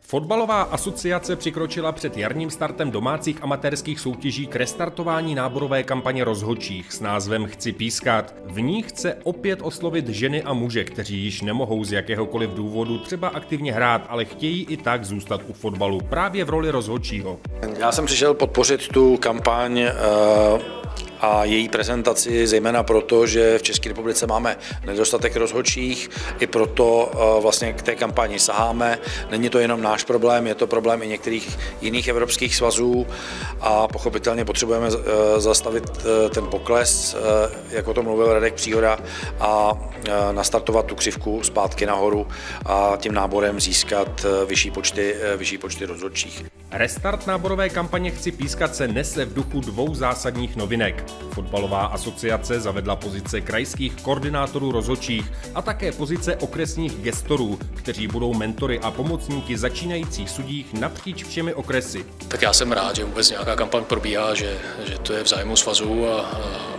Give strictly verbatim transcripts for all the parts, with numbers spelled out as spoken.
Fotbalová asociace přikročila před jarním startem domácích amatérských soutěží k restartování náborové kampaně rozhodčích s názvem Chci pískat. V ní chce opět oslovit ženy a muže, kteří již nemohou z jakéhokoliv důvodu třeba aktivně hrát, ale chtějí i tak zůstat u fotbalu právě v roli rozhodčího. Já jsem přišel podpořit tu kampaň uh... a její prezentaci zejména proto, že v České republice máme nedostatek rozhodčích, i proto vlastně k té kampani saháme. Není to jenom náš problém, je to problém i některých jiných evropských svazů a pochopitelně potřebujeme zastavit ten pokles, jak o tom mluvil Radek Příhoda, a nastartovat tu křivku zpátky nahoru a tím náborem získat vyšší počty, vyšší počty rozhodčích. Restart náborové kampaně Chci pískat se nese v duchu dvou zásadních novinek. Fotbalová asociace zavedla pozice krajských koordinátorů rozhodčích a také pozice okresních gestorů, kteří budou mentory a pomocníky začínajících sudích napříč všemi okresy. Tak já jsem rád, že vůbec nějaká kampaň probíhá, že, že to je v zájmu svazu a,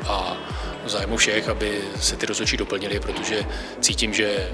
a v zájmu všech, aby se ty rozhodčí doplnili, protože cítím, že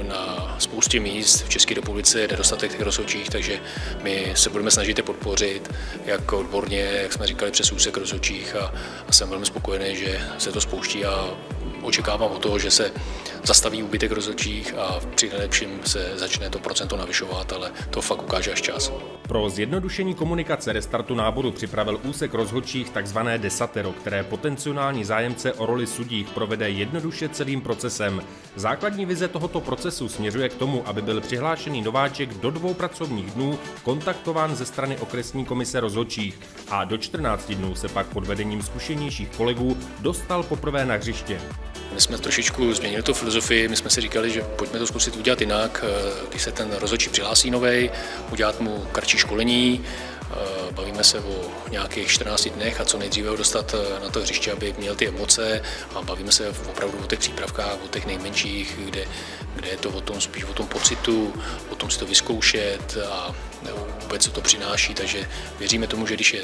na spoustě míst v České republice je nedostatek těch rozhodčích, takže my se budeme snažit je podpořit, jak odborně, jak jsme říkali, přes úsek rozhodčích a, a jsem velmi spokojený, že se to spouští a očekávám od toho, že se zastaví úbytek rozhodčích a při nejlepším se začne to procento navyšovat, ale to fakt ukáže až čas. Pro zjednodušení komunikace restartu náboru připravil úsek rozhodčích takzvané desatero, které potenciální zájemce o roli sudích provede jednoduše celým procesem. Základní vize tohoto procesu směřuje k tomu, aby byl přihlášený nováček do dvou pracovních dnů kontaktován ze strany okresní komise rozhodčích a do čtrnácti dnů se pak pod vedením zkušenějších kolegů dostal poprvé na hřiště. My jsme trošičku změnili tu filozofii, my jsme si říkali, že pojďme to zkusit udělat jinak, když se ten rozhodčí přihlásí novej, udělat mu kratší školení, bavíme se o nějakých čtrnácti dnech a co nejdříve ho dostat na to hřiště, aby měl ty emoce, a bavíme se opravdu o těch přípravkách, o těch nejmenších, kde, kde je to o tom, spíš o tom pocitu, o tom si to vyzkoušet a vůbec co to přináší, takže věříme tomu, že když je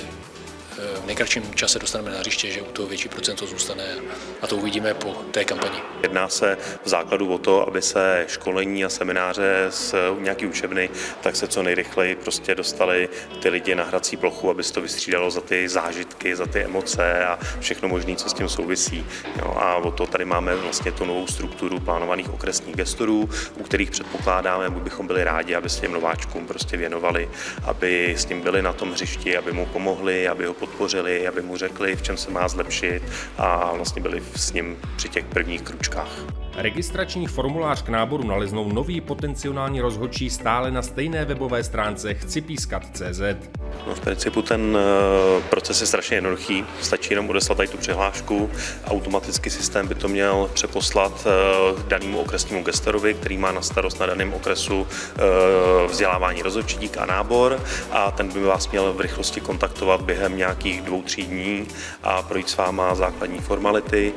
v nejkratším čase dostaneme na hřiště, že u toho větší procento zůstane a to uvidíme po té kampani. Jedná se v základu o to, aby se školení a semináře z nějaký učebny tak se co nejrychleji prostě dostali ty lidi na hrací plochu, aby se to vystřídalo za ty zážitky, za ty emoce a všechno možné, co s tím souvisí. Jo, a o to tady máme vlastně tu novou strukturu plánovaných okresních gestorů, u kterých předpokládáme, aby bychom byli rádi, aby se těm nováčkům prostě věnovali, aby s ním byli na tom hřišti, aby mu pomohli, aby ho podpořili, aby mu řekli, v čem se má zlepšit, a vlastně byli s ním při těch prvních kručkách. Registrační formulář k náboru naleznou noví potenciální rozhodčí stále na stejné webové stránce chci pískat tečka cé zet. No, v principu ten proces je strašně jednoduchý, stačí jenom odeslat tady tu přihlášku, automaticky systém by to měl přeposlat danému okresnímu gestorovi, který má na starost na daném okresu vzdělávání rozhodčích a nábor, a ten by vás měl v rychlosti kontaktovat během nějakých dvou, tří dní a projít s váma základní formality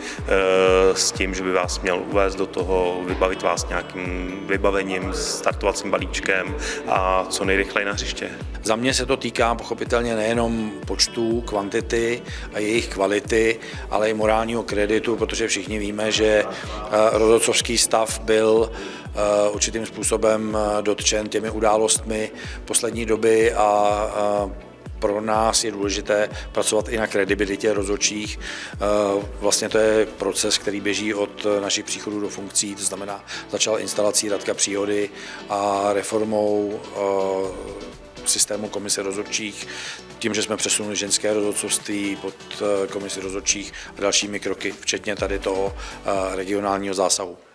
s tím, že by vás měl uvést do toho, vybavit vás nějakým vybavením, startovacím balíčkem a co nejrychleji na hřiště. Za mě se to týká pochopitelně nejenom počtu, kvantity a jejich kvality, ale i morálního kreditu, protože všichni víme, že rozhodcovský stav byl určitým způsobem dotčen těmi událostmi poslední doby a pro nás je důležité pracovat i na kredibilitě rozhodčích. Vlastně to je proces, který běží od našich příchodů do funkcí, to znamená začal instalací Radka Příhody a reformou systému komise rozhodčích, tím, že jsme přesunuli ženské rozhodcovství pod komisi rozhodčích a dalšími kroky, včetně tady toho regionálního zásahu.